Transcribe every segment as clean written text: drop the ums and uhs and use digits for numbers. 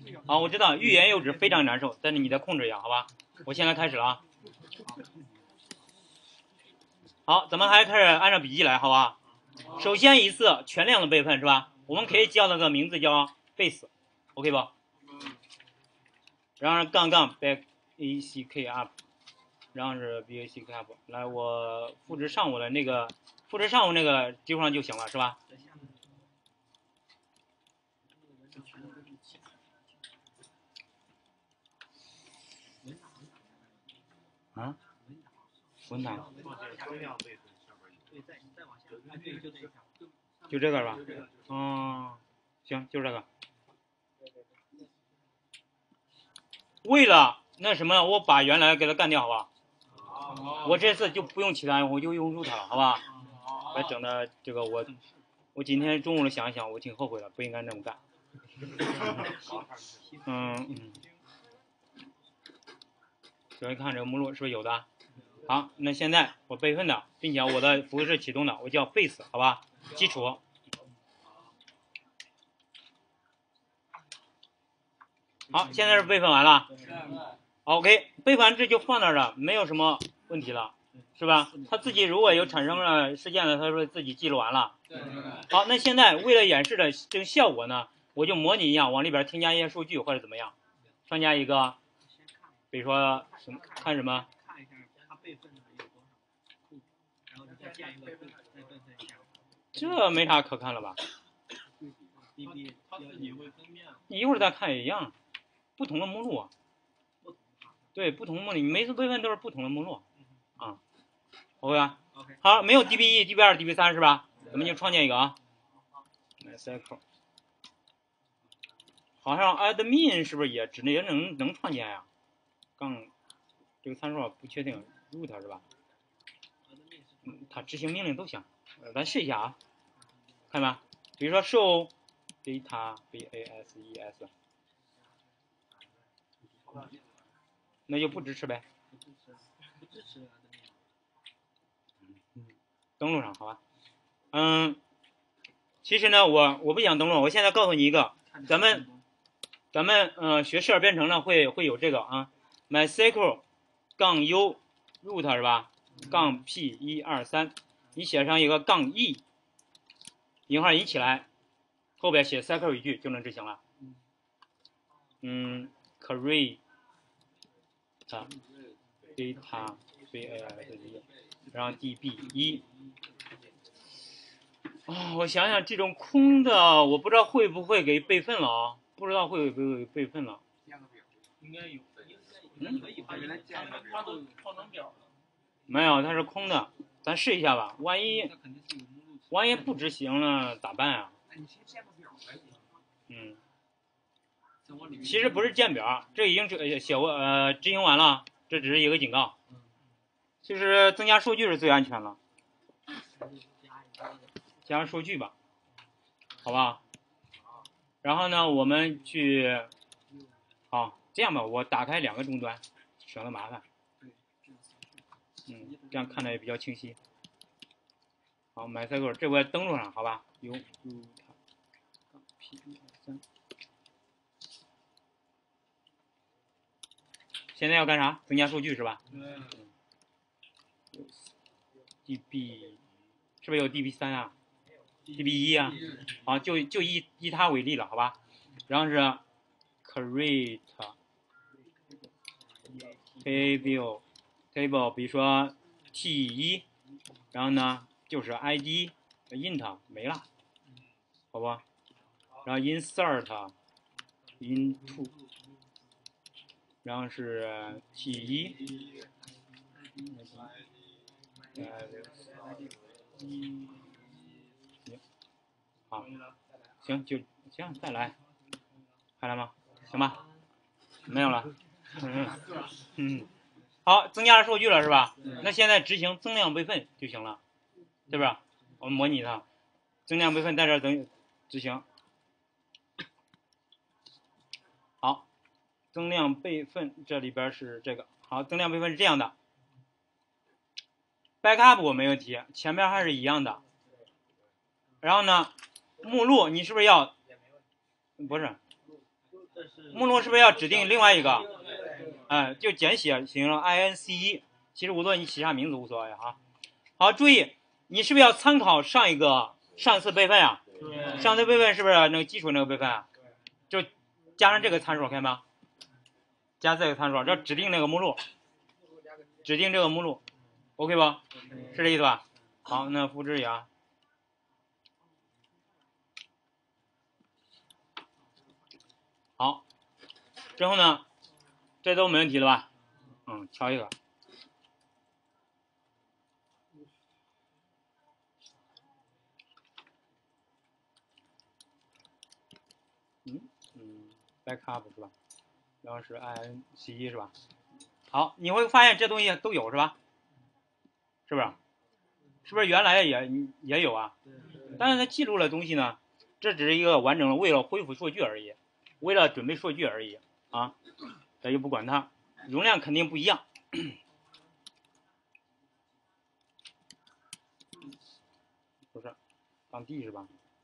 好，我知道欲言又止非常难受，但是你得控制一下，好吧？我现在开始了啊。好，咱们还开始按照笔记来，好吧？首先一次全量的备份是吧？我们可以叫那个名字叫 base，OK 吧？然后是杠杠 back ack up， 然后是 back up。来，我复制上午的那个，复制上午那个地方就行了，是吧？啊？文档？就这个是吧？行，就这个。为了那什么，我把原来给它干掉，好吧？我这次就不用其他，我就用 root 了，好吧？我整的这个我今天中午想一想，我挺后悔的，不应该这么干。各位看这个目录是不是有的？好，那现在我备份的，并且我的服务是启动的，我叫 base， 好吧？基础。好，现在是备份完了。OK， 备份完这就放那儿了，没有什么问题了，是吧？它自己如果有产生了事件了，它会自己记录完了。好，那现在为了演示的这个效果呢，我就模拟一样，往里边添加一些数据或者怎么样，添加一个，比如说什么看什么。看一下它备份的有多少，然后你再建一个再备份一下。这没啥可看了吧？它自己会分辨。你一会儿再看也一样，不同的目录啊。对，不同目录，你每次备份都是不同的目录啊。OK 吧？好，没有 DB1、DB2、DB3 是吧？咱们就创建一个啊。MySQL。好像 admin 是不是也能创建呀？杠这个参数不确定 ，root 是吧？它执行命令都行。咱试一下啊，看吧。比如说 show data bases， 那就不支持呗。不支持。登录上好吧。其实呢，我不想登录，我现在告诉你一个，咱们学式编程呢会有这个啊 ，MySQL 杠 U root 是吧？杠 P123，你写上一个杠 E， 引号引起来，后边写 SQL 语句就能执行了。create data base， 然后 DB1。我想想，这种空的，我不知道会不会给备份了啊？不知道会不会备份了？应该有的。它都创成表了。没有，它是空的，咱试一下吧。万一不执行了咋办啊？其实不是建表，这已经执行完了，这只是一个警告。其实增加数据是最安全了。加数据吧，好吧？然后呢，我们去，好，这样吧，我打开2个终端，省得麻烦。这样看着也比较清晰。好，MySQL 这回登录上，好吧？U P3。现在要干啥？增加数据是吧？DB 是不是有 DB3 啊？DB1 啊？好，就以它为例了，好吧？然后是 create table， 比如说 T1， 然后呢就是 ID int 没了，好吧？然后 insert into， 然后是 T1，好，行就行，再来，还来吗？行吧，没有了。好，增加了数据了是吧？那现在执行增量备份就行了，对吧？我们模拟它，增量备份在这执行。好，增量备份这里边是这个。好，增量备份是这样的。backup 我没问题，前面还是一样的。然后呢，目录你是不是要？不是， 目录是不是要指定另外一个？就简写形容 ince， 其实无论你起啥名字无所谓啊。好，注意，你是不是要参考上次备份啊？上次备份是不是那个基础那个备份啊？就加上这个参数，看见吗？加这个参数，这指定那个目录，指定这个目录 ，OK 吧？是这意思吧？好，那复制一下。好，之后呢，这都没问题了吧？敲一个。backup 是吧？然后是 ince 是吧？好，你会发现这东西都有是吧？是不是？是不是原来也有啊？但是它记录的东西呢，这只是一个完整的，为了恢复数据而已，为了准备数据而已啊，咱就不管它，容量肯定不一样。不是，当 D 是吧？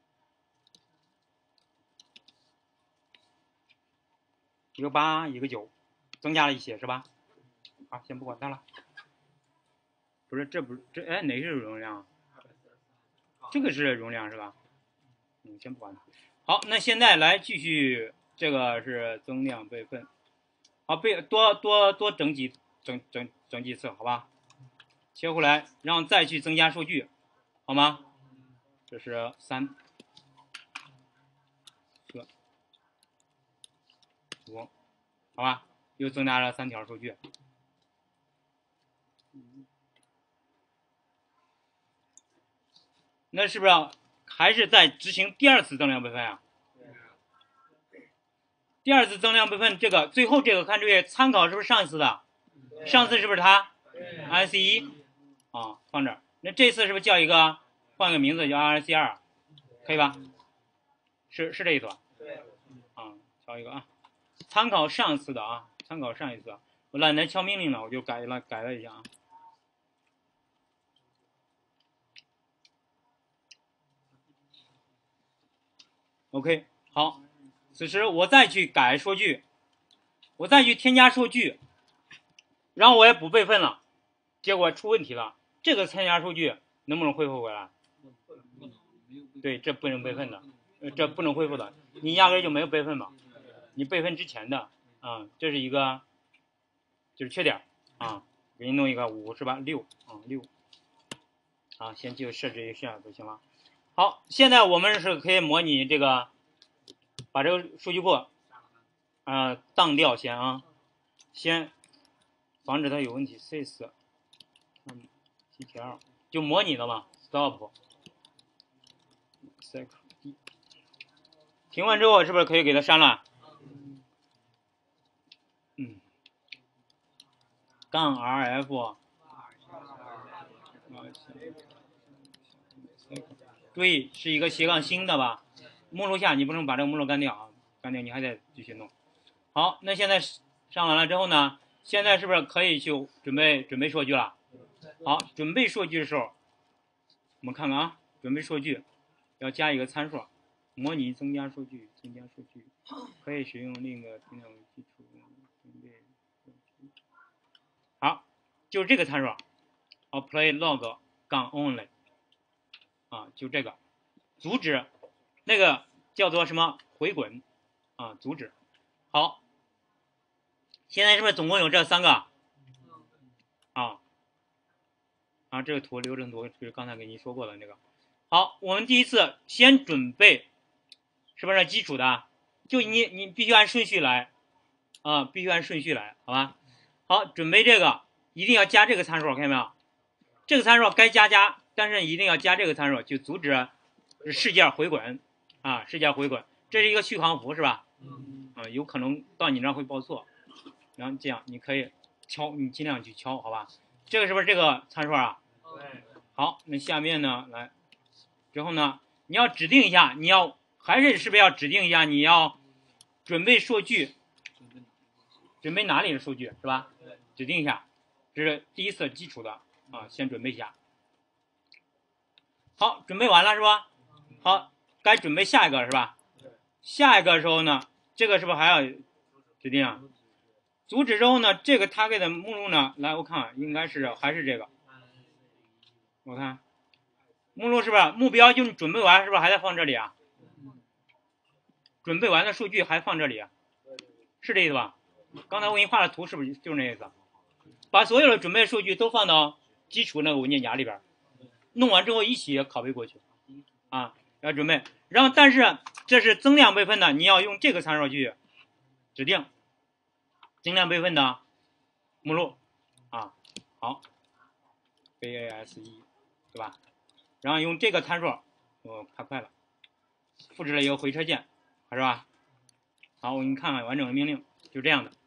一个8，一个9，增加了一些是吧？好，先不管它了。不是，这哪是容量啊？这个是容量是吧？先不管它。好，那现在来继续，这个是增量备份。好，多整几次，好吧？切回来，然后再去增加数据，好吗？这是3、4、5，好吧？又增加了3条数据。那是不是还是在执行第二次增量备份啊？第二次增量备份，这个最后这个看注意，参考是不是上一次的？上次是不是它 ？IC1 啊，放这儿。那这次是不是叫一个换个名字叫 RC2， 可以吧？是这一段。敲一个啊，参考上次的啊，参考上一次。我懒得敲命令了，我就改了一下啊。OK， 好，此时我再去改数据，我再去添加数据，然后我也不备份了，结果出问题了。这个添加数据能不能恢复回来？对，这不能备份的，这不能恢复的，你压根就没有备份嘛。你备份之前的这是一个就是缺点啊，给你弄一个5是吧？6先就设置一下就行了。好，现在我们是可以模拟这个，把这个数据库当掉先啊，先防止它有问题。sys TTL 就模拟了嘛 ，stop。停完之后是不是可以给它删了？杠 RF。注意是一个斜杠新的吧？目录下你不能把这个目录干掉啊，干掉你还得继续弄。好，那现在上完了之后呢，现在是不是可以去准备数据了？好，准备数据的时候，我们看看啊，准备数据要加一个参数，模拟增加数据，可以使用另一个评量基础。好，就是这个参数 ，apply log 杠 only。就这个，阻止那个叫做什么回滚阻止。好，现在是不是总共有这3个？这个图流程图就是刚才给您说过的那个。好，我们第一次先准备，是不是基础的？就你必须按顺序来必须按顺序来，好吧？好，准备这个一定要加这个参数，看见没有？这个参数该加，但是一定要加这个参数，就阻止事件回滚事件回滚，这是一个续航符是吧？有可能到你那会报错，然后这样你可以敲，你尽量去敲，好吧？这个是不是这个参数啊？好，那下面呢，来之后呢，你要指定一下，你要是不是要指定一下，你要准备数据，准备哪里的数据是吧？指定一下，这是第一次基础的先准备一下。好，准备完了是吧？好，该准备下一个是吧？下一个时候呢， 这个是不是还要指定啊？阻止之后呢，这个 target 的目录呢，来我看应该是还是这个，我看目录是不是目标就你准备完是不是还在放这里啊？准备完的数据还放这里啊？是这意思吧？刚才我给你画的图是不是就是那意思？把所有的准备数据都放到基础那个文件夹里边，弄完之后一起拷贝过去啊，要准备。然后但是这是增量备份的，你要用这个参数去指定增量备份的目录啊。好 ，base 对吧？然后用这个参数，太快了，复制了一个回车键，是吧？好，我给你看看完整的命令，就这样的。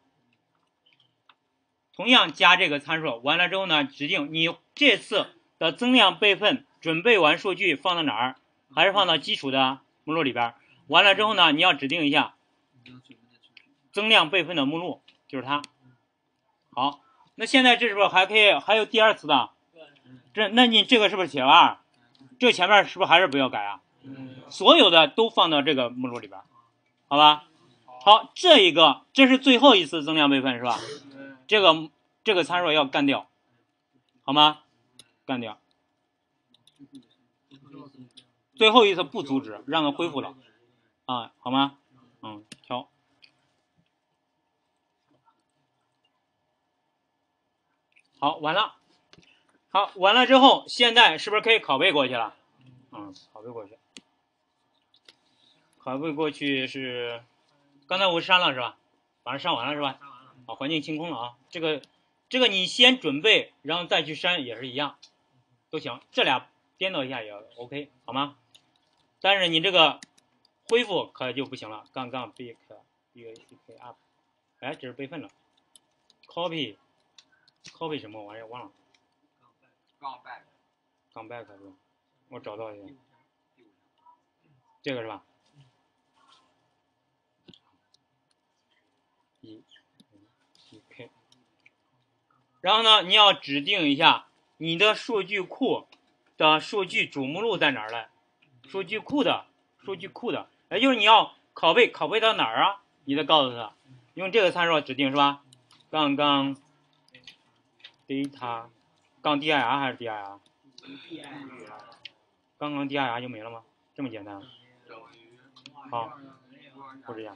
同样加这个参数，完了之后呢，指定你这次的增量备份准备完数据放到哪儿？还是放到基础的目录里边。完了之后呢，你要指定一下增量备份的目录，就是它。好，那现在这是不是还可以还有第二次的？那你这个是不是写2？这前面是不是还是不要改啊？所有的都放到这个目录里边，好吧？好，这是最后一次增量备份是吧？这个参数要干掉，好吗？干掉。最后一次不阻止，让它恢复了啊，好吗？调。好，完了。好，完了之后，现在是不是可以拷贝过去了？拷贝过去。拷贝过去是刚才我删了是吧？把它删完了是吧？好，环境清空了啊。这个你先准备，然后再去删也是一样，都行。这俩颠倒一下也 OK 好吗？但是你这个恢复可就不行了，杠杠 big up， 哎，这是备份了 ，copy 什么玩意儿忘了，杠 back 是吧？我找到一个，这个是吧？1K， 然后呢，你要指定一下你的数据库的数据主目录在哪儿来？数据库的，也就是你要拷贝到哪儿啊？你得告诉他，用这个参数指定是吧？杠杠 data 杠 dir 还是 dir？ 刚刚 dir 就没了吗？这么简单？好，复制一下，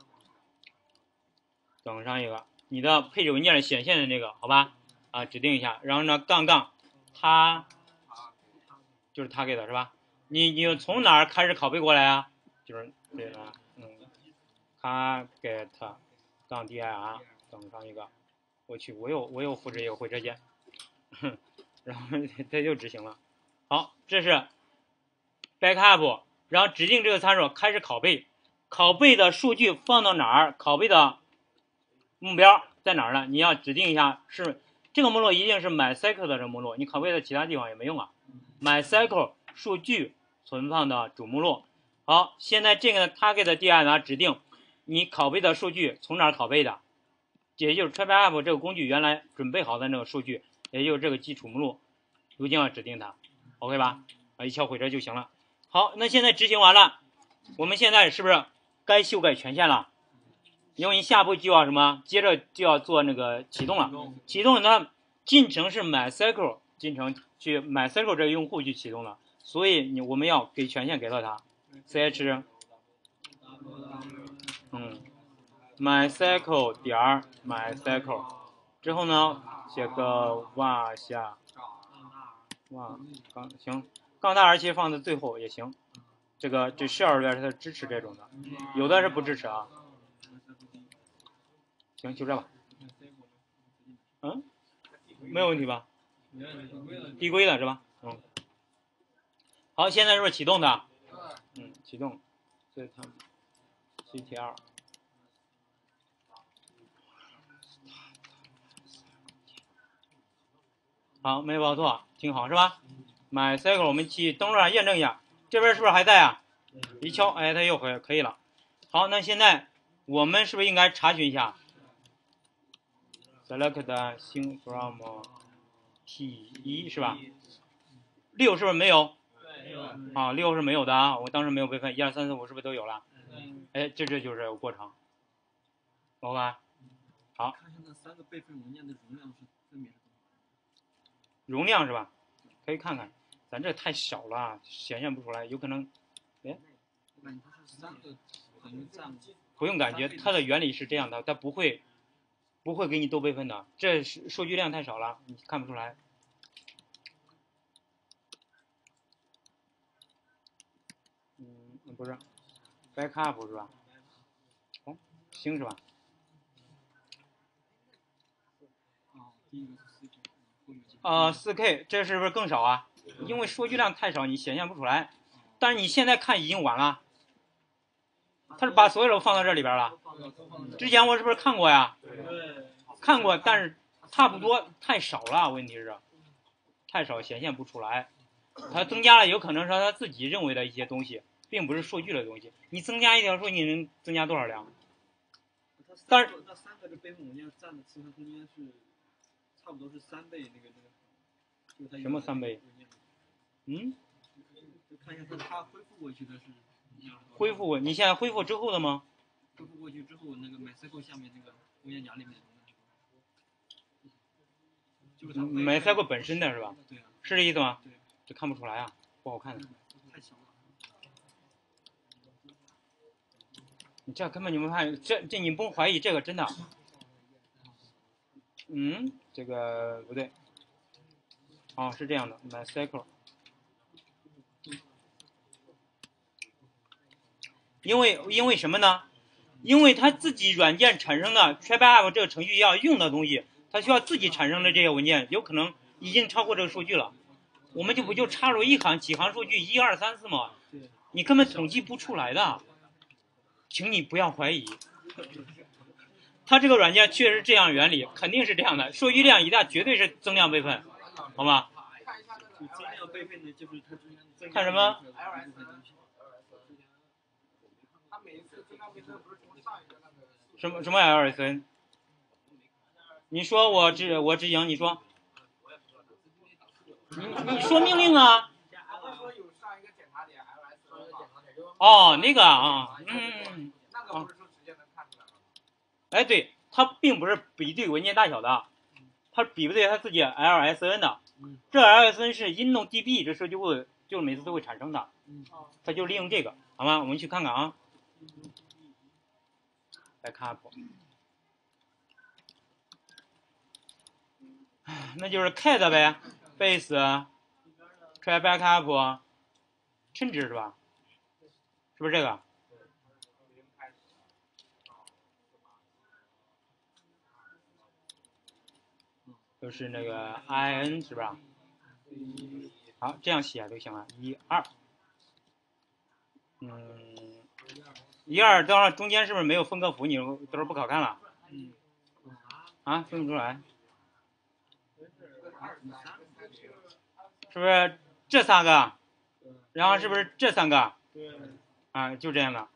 等上一个你的配置文件里显现的那个，好吧？啊，指定一下，然后呢，杠杠它就是 target 是吧？你从哪儿开始拷贝过来啊？就是这个target 杠 dir 等上一个，我去，我又复制一个回车键，然后它就执行了。好，这是 backup， 然后指定这个参数开始拷贝，拷贝的数据放到哪儿？拷贝的目标在哪儿呢？你要指定一下，是这个目录一定是 MySQL 的这个目录，你拷贝在其他地方也没用啊。MySQL 数据存放的主目录。好，现在这个 target dir 呢，指定你拷贝的数据从哪儿拷贝的，也就是 TrackUp 这个工具原来准备好的那个数据，也就是这个基础目录，如今要指定它 ，OK 吧？一敲回车就行了。好，那现在执行完了，我们现在是不是该修改权限了？因为你下步就要什么？接着就要做那个启动了。启动呢，进程是 MySQL 进程去 MySQL 这个用户去启动了，所以我们要给权限给到它 ，ch MySQL 点 MySQL 之后呢，写个哇下杠行，杠大 R 其实放在最后也行。这 shell 里边它支持这种的，有的是不支持啊。行，就这吧。没有问题吧？递归的是吧？好，现在是不是启动的？启动。CTL。好，没报错，挺好是吧？MySQL 我们去登录上验证一下，这边是不是还在啊？一敲，哎，它又可以了。好，那现在我们是不是应该查询一下 ？Select 新 from T1 是吧？6是不是没有？6是没有的啊，我当时没有备份，1、2、3、4、5是不是都有了？哎，这就是过程， 懂吧？好， 看一下那3个备份文件的容量是分别是多少？ 容量是吧？可以看看，咱这太小了，显现不出来，有可能，哎， 我感觉它是3个等于占。 不用感觉，它的原理是这样的，它不会给你多备份的，这数据量太少了，你看不出来。不是 ，backup 是吧？哦，行是吧？ 第一个是4K， 4K 这是不是更少啊？因为数据量太少，你显现不出来。但是你现在看已经晚了，他是把所有的放到这里边了。之前我是不是看过呀？看过，但是差不多太少了，问题是太少显现不出来。它增加了，有可能是他自己认为的一些东西，并不是数据的东西。你增加一条数，你能增加多少量？但是那3个这备份文件占的磁盘空间是差不多是3倍那个，就是它什么3倍？ 就看一下它恢复过去的是。 恢复过？你现在恢复之后的吗？ 恢复过去之后，那个 MySQL 下面那个文件夹里面就是它 MySQL 本身的是吧？ 对啊。 是这意思吗？ 对。 这看不出来啊，不好看的。 太小了。 你这根本就没看，这你不用怀疑这个真的。这个不对。哦，是这样的 ，MySQL。因为什么呢？因为它自己软件产生的 TrackBackup 这个程序要用的东西，它需要自己产生的这些文件，有可能已经超过这个数据了。我们就插入几行数据1、2、3、4嘛，你根本统计不出来的，请你不要怀疑。它这个软件确实这样原理，肯定是这样的，数据量一大，绝对是增量备份，好吗？ 增量备份的就是它看什么？什么 LSN？ 你说我执行，你说，你说命令啊。哦，那个啊，哎，对，它并不是比对文件大小的，它比不对它自己 LSN 的。这 LSN 是 InnoDB 这数据库就每次都会产生的，它就利用这个，好吗？我们去看看啊。Backup， 那就是 cat 呗 ，base，try backup， 称值是吧？是不是这个？就是那个 in 是吧？好，这样写就行了。1、2，1、2，当然中间是不是没有分割符？你到时候不好看了。分不出来。是不是这3个？然后是不是这3个？就这样的。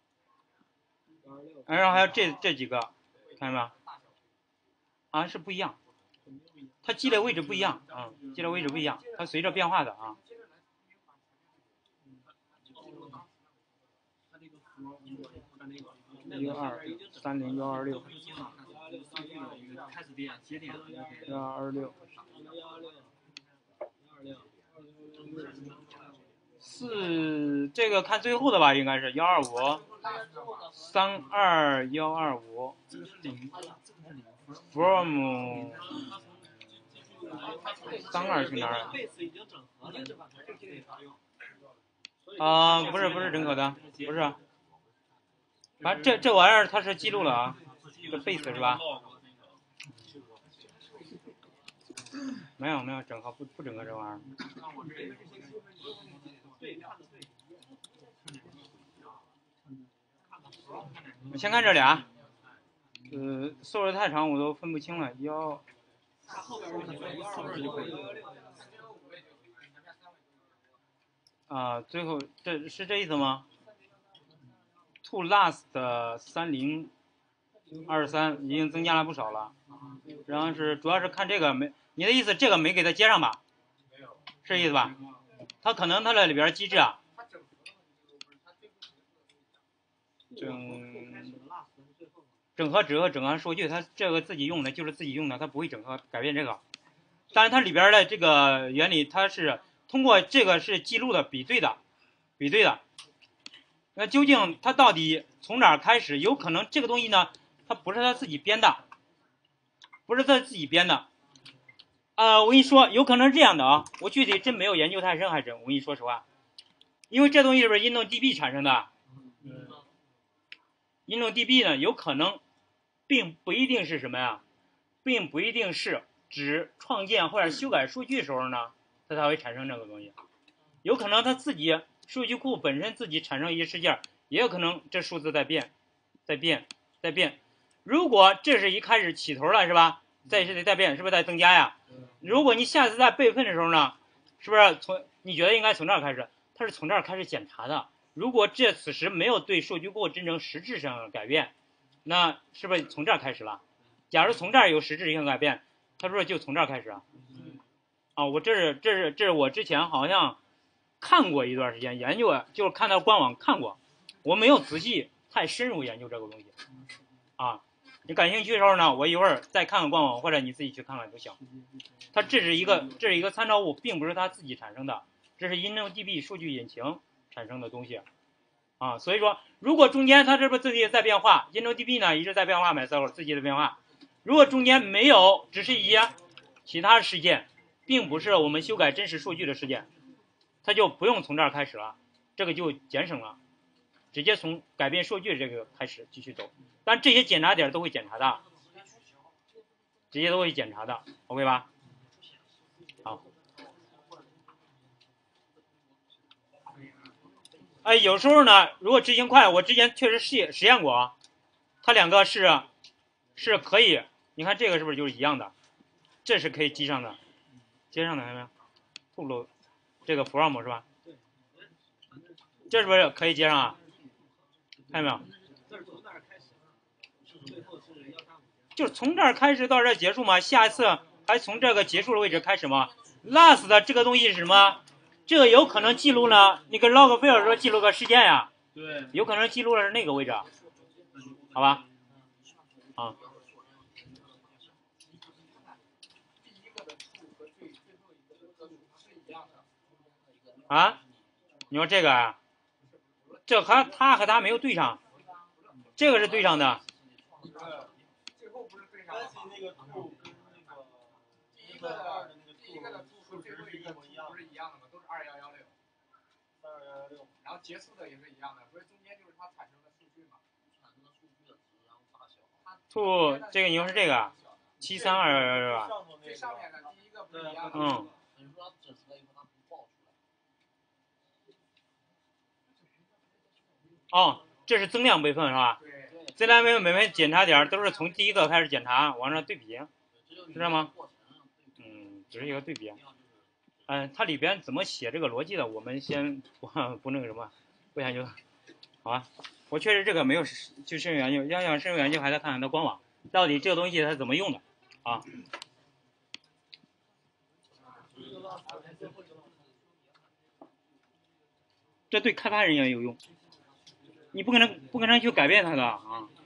然后还有这几个，看见没？是不一样，它积累位置不一样积累位置不一样，它随着变化的啊。1230126。126。这个看最后的吧，应该是125，32125 from 32去哪儿？不是整合的，不是。反正这玩意儿它是记录了啊，这 base 是吧？没有整合不整合这玩意儿。我先看这俩，数字太长我都分不清了。最后这是这意思吗 ？To last 3023已经增加了不少了，然后主要是看这个没，你的意思这个没给它接上吧？是意思吧？它可能它的里边机制整整合只和整合数据，它这个自己用的就是自己用的，它不会整合改变这个。当然它里边的这个原理，它是通过这个是记录的比对的。那究竟它到底从哪儿开始？有可能这个东西呢，它不是他自己编的，我跟你说，有可能是这样的啊，我具体真没有研究太深，我跟你说实话，因为这东西是不是 InnoDB 产生的？InnoDB 呢，有可能并不一定是什么呀，并不一定是指创建或者修改数据的时候呢，它才会产生这个东西，有可能它自己数据库本身自己产生一些事件，也有可能这数字在变。如果这是一开始起头了，是吧？再变，是不是在增加呀？如果你下次在备份的时候呢，是不是你觉得应该从这儿开始？它是从这儿开始检查的。如果此时没有对数据库真正实质上的改变，那是不是从这儿开始了？假如从这儿有实质性改变，它是不是就从这儿开始啊？我这是我之前好像看过一段时间研究，就是看到官网看过，我没有仔细太深入研究这个东西啊。你感兴趣的时候呢，我一会儿再看看官网，或者你自己去看看都行。它这是一个参照物，并不是它自己产生的，这是 InnoDB 数据引擎产生的东西啊。所以说，如果中间它这不自己在变化 ，InnoDB 呢一直在变化，MySQL 自己的变化。如果中间没有，只是一些其他事件，并不是我们修改真实数据的事件，它就不用从这儿开始了，这个就节省了，直接从改变数据这个开始继续走。但这些检查点都会检查的，直接都会检查的 ，OK 吧？好。有时候呢，如果执行快，我之前确实实验过啊，它两个是可以，你看这个是不是就是一样的？这是可以接上的，看到没有？透露这个 from 是吧？这是不是可以接上啊？看见没有？就是从这儿开始到这儿结束嘛，下一次还从这个结束的位置开始嘛。last 的这个东西是什么？这个有可能记录呢，你跟 log file 说记录个事件呀， 对， 有可能记录的是那个位置，好吧？你说这个啊，这和它没有对上，这个是对上的。 最后不是对上了吗？那个兔跟第一个的兔和最后一个兔不是一样的吗？都是2116，然后结束的也是一样的，所以中间就是它产生的数据嘛， 兔这个你说是这个73211是吧？ 最上面的第一个不是一样的吗？ 这是增量备份是吧？ 对， 增量备份每份检查点都是从第一个开始检查，往上对比，是这样吗？只是一个对比。它里边怎么写这个逻辑的，我们先不那个什么，不研究，好吧？我确实这个没有去深入研究，要想深入研究还得看看它官网，到底这个东西它怎么用的啊？这对开发人员有用，你不可能去改变它的啊。